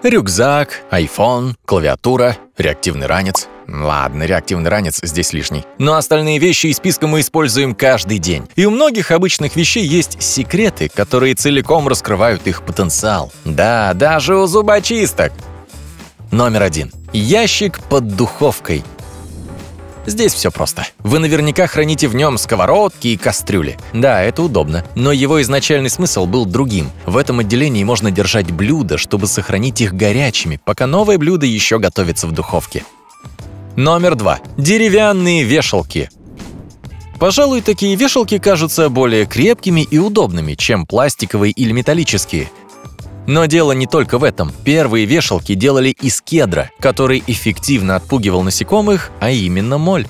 Рюкзак, iPhone, клавиатура, реактивный ранец. Ладно, реактивный ранец здесь лишний. Но остальные вещи из списка мы используем каждый день. И у многих обычных вещей есть секреты, которые целиком раскрывают их потенциал. Да, даже у зубочисток. Номер 1. Ящик под духовкой. Здесь все просто. Вы наверняка храните в нем сковородки и кастрюли. Да, это удобно. Но его изначальный смысл был другим. В этом отделении можно держать блюда, чтобы сохранить их горячими, пока новое блюдо еще готовится в духовке. Номер 2. Деревянные вешалки. Пожалуй, такие вешалки кажутся более крепкими и удобными, чем пластиковые или металлические. Но дело не только в этом. Первые вешалки делали из кедра, который эффективно отпугивал насекомых, а именно моль.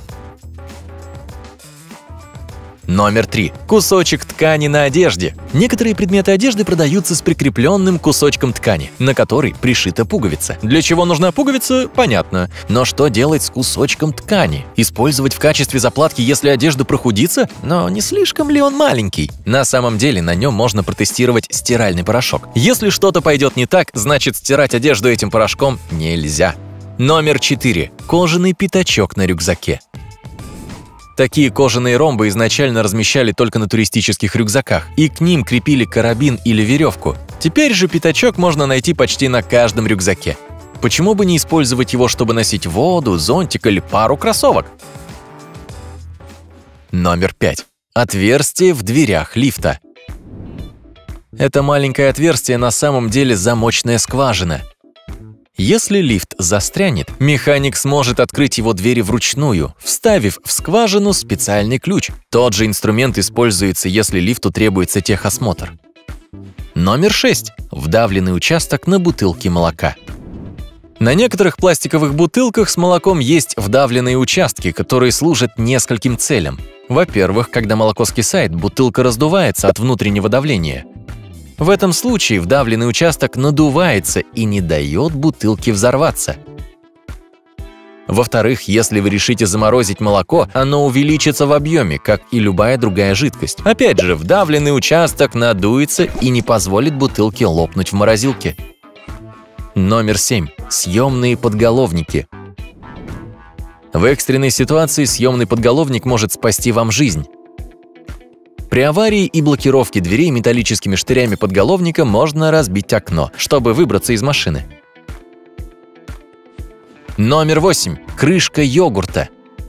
Номер 3. Кусочек ткани на одежде. Некоторые предметы одежды продаются с прикрепленным кусочком ткани, на который пришита пуговица. Для чего нужна пуговица, понятно. Но что делать с кусочком ткани? Использовать в качестве заплатки, если одежда прохудится? Но не слишком ли он маленький? На самом деле на нем можно протестировать стиральный порошок. Если что-то пойдет не так, значит стирать одежду этим порошком нельзя. Номер 4. Кожаный пятачок на рюкзаке. Такие кожаные ромбы изначально размещали только на туристических рюкзаках, и к ним крепили карабин или веревку. Теперь же пятачок можно найти почти на каждом рюкзаке. Почему бы не использовать его, чтобы носить воду, зонтик или пару кроссовок? Номер 5. Отверстие в дверях лифта. Это маленькое отверстие на самом деле замочная скважина. Если лифт застрянет, механик сможет открыть его двери вручную, вставив в скважину специальный ключ. Тот же инструмент используется, если лифту требуется техосмотр. Номер 6. Вдавленный участок на бутылке молока. На некоторых пластиковых бутылках с молоком есть вдавленные участки, которые служат нескольким целям. Во-первых, когда молоко скисает, бутылка раздувается от внутреннего давления. В этом случае вдавленный участок надувается и не дает бутылке взорваться. Во-вторых, если вы решите заморозить молоко, оно увеличится в объеме, как и любая другая жидкость. Опять же, вдавленный участок надуется и не позволит бутылке лопнуть в морозилке. Номер 7. Съемные подголовники. В экстренной ситуации съемный подголовник может спасти вам жизнь. При аварии и блокировке дверей металлическими штырями подголовника можно разбить окно, чтобы выбраться из машины. Номер 8. Крышка йогурта.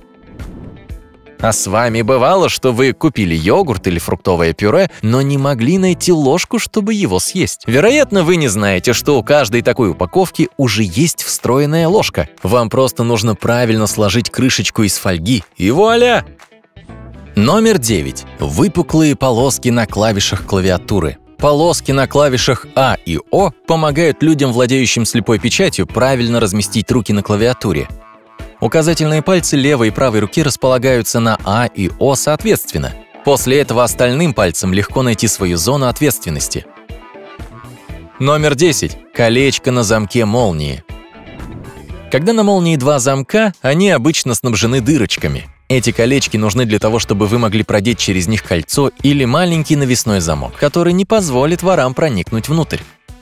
А с вами бывало, что вы купили йогурт или фруктовое пюре, но не могли найти ложку, чтобы его съесть? Вероятно, вы не знаете, что у каждой такой упаковки уже есть встроенная ложка. Вам просто нужно правильно сложить крышечку из фольги, и вуаля! Номер 9. Выпуклые полоски на клавишах клавиатуры. Полоски на клавишах А и О помогают людям, владеющим слепой печатью, правильно разместить руки на клавиатуре. Указательные пальцы левой и правой руки располагаются на А и О соответственно. После этого остальным пальцам легко найти свою зону ответственности. Номер 10. Колечко на замке молнии. Когда на молнии два замка, они обычно снабжены дырочками. Эти колечки нужны для того, чтобы вы могли продеть через них кольцо или маленький навесной замок, который не позволит ворам проникнуть внутрь.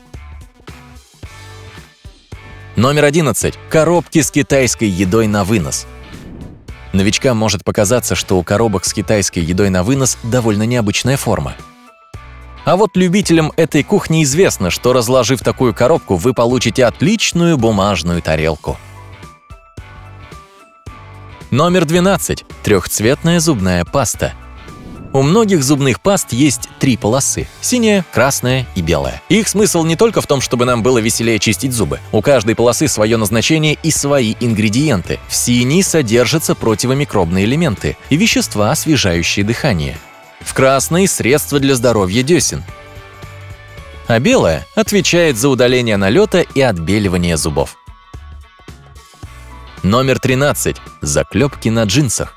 Номер 11. Коробки с китайской едой на вынос. Новичкам может показаться, что у коробок с китайской едой на вынос довольно необычная форма. А вот любителям этой кухни известно, что, разложив такую коробку, вы получите отличную бумажную тарелку. Номер 12. Трехцветная зубная паста. У многих зубных паст есть три полосы – синяя, красная и белая. Их смысл не только в том, чтобы нам было веселее чистить зубы. У каждой полосы свое назначение и свои ингредиенты. В синей содержатся противомикробные элементы и вещества, освежающие дыхание. В красной – средства для здоровья десен. А белая отвечает за удаление налета и отбеливание зубов. Номер 13. Заклепки на джинсах.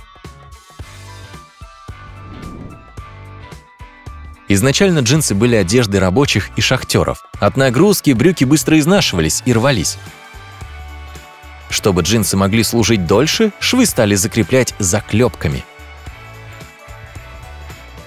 Изначально джинсы были одеждой рабочих и шахтеров. От нагрузки брюки быстро изнашивались и рвались. Чтобы джинсы могли служить дольше, швы стали закреплять заклепками.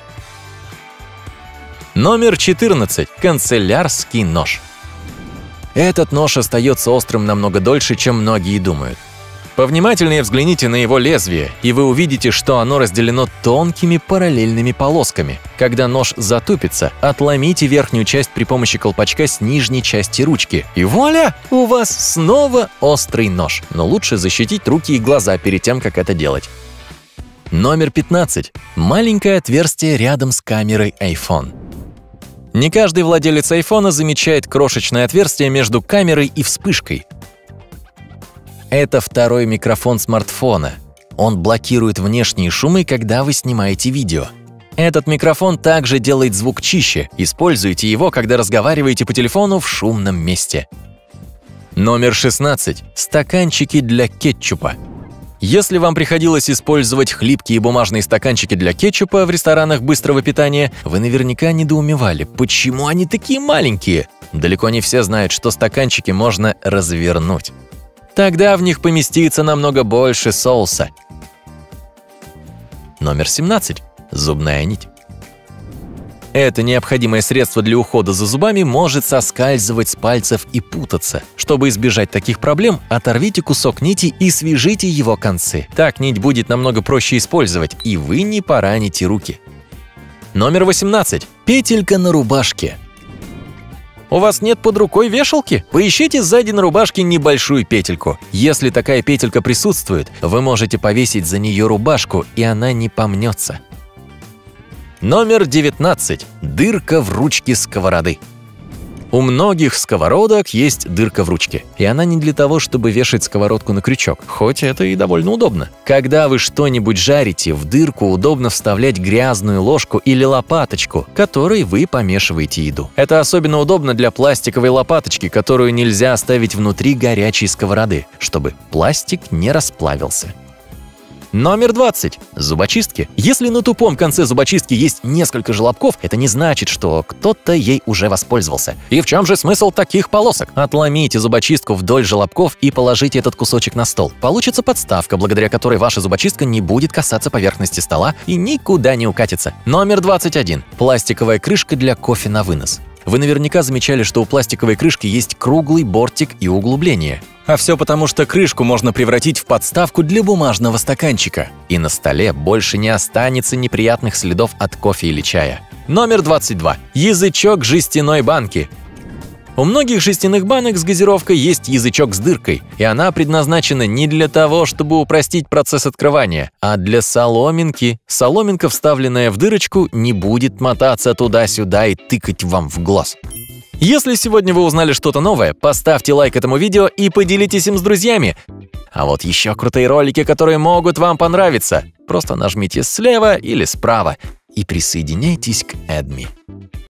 Номер 14. Канцелярский нож. Этот нож остается острым намного дольше, чем многие думают. Повнимательнее взгляните на его лезвие, и вы увидите, что оно разделено тонкими параллельными полосками. Когда нож затупится, отломите верхнюю часть при помощи колпачка с нижней части ручки. И вуаля! У вас снова острый нож. Но лучше защитить руки и глаза перед тем, как это делать. Номер 15. Маленькое отверстие рядом с камерой iPhone. Не каждый владелец iPhone замечает крошечное отверстие между камерой и вспышкой. Это второй микрофон смартфона. Он блокирует внешние шумы, когда вы снимаете видео. Этот микрофон также делает звук чище. Используйте его, когда разговариваете по телефону в шумном месте. Номер 16. Стаканчики для кетчупа. Если вам приходилось использовать хлипкие бумажные стаканчики для кетчупа в ресторанах быстрого питания, вы наверняка недоумевали, почему они такие маленькие. Далеко не все знают, что стаканчики можно развернуть. Тогда в них поместится намного больше соуса. Номер 17. Зубная нить. Это необходимое средство для ухода за зубами может соскальзывать с пальцев и путаться. Чтобы избежать таких проблем, оторвите кусок нити и свяжите его концы. Так нить будет намного проще использовать, и вы не пораните руки. Номер 18. Петелька на рубашке. У вас нет под рукой вешалки? Поищите сзади на рубашке небольшую петельку. Если такая петелька присутствует, вы можете повесить за нее рубашку, и она не помнется. Номер 19. Дырка в ручке сковороды. У многих сковородок есть дырка в ручке, и она не для того, чтобы вешать сковородку на крючок, хоть это и довольно удобно. Когда вы что-нибудь жарите, в дырку удобно вставлять грязную ложку или лопаточку, которой вы помешиваете еду. Это особенно удобно для пластиковой лопаточки, которую нельзя оставить внутри горячей сковороды, чтобы пластик не расплавился. Номер 20. Зубочистки. Если на тупом конце зубочистки есть несколько желобков, это не значит, что кто-то ей уже воспользовался. И в чем же смысл таких полосок? Отломите зубочистку вдоль желобков и положите этот кусочек на стол. Получится подставка, благодаря которой ваша зубочистка не будет касаться поверхности стола и никуда не укатится. Номер 21. Пластиковая крышка для кофе на вынос. Вы наверняка замечали, что у пластиковой крышки есть круглый бортик и углубление. А все потому, что крышку можно превратить в подставку для бумажного стаканчика. И на столе больше не останется неприятных следов от кофе или чая. Номер 22. Язычок жестяной банки. У многих жестяных банок с газировкой есть язычок с дыркой, и она предназначена не для того, чтобы упростить процесс открывания, а для соломинки. Соломинка, вставленная в дырочку, не будет мотаться туда-сюда и тыкать вам в глаз. Если сегодня вы узнали что-то новое, поставьте лайк этому видео и поделитесь им с друзьями. А вот еще крутые ролики, которые могут вам понравиться. Просто нажмите слева или справа и присоединяйтесь к Эдми.